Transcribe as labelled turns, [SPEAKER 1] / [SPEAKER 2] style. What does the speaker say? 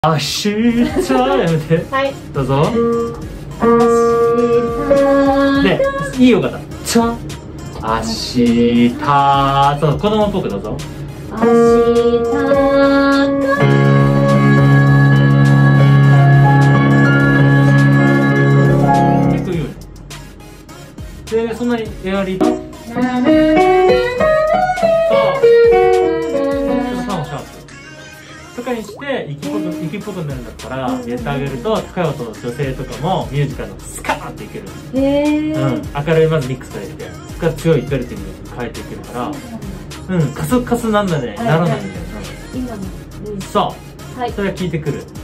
[SPEAKER 1] 明日やめて。
[SPEAKER 2] はい。
[SPEAKER 1] どうぞ。
[SPEAKER 2] 明日。
[SPEAKER 1] で、いいよかった。ちょ。明日。そう、子供っぽくどうぞ。
[SPEAKER 2] 明日が。
[SPEAKER 1] 結構言うね。で、そんなにエアリーだ。とかにして息っぽくなるんだったらやってあげると、高い音の女性とかもミュージカルのスカーっていける。明るいまずミックスされて、そこから強いベルティングに変えていけるから、カスカスなんだね、ならないみたいな。そう、それは聞いてくる。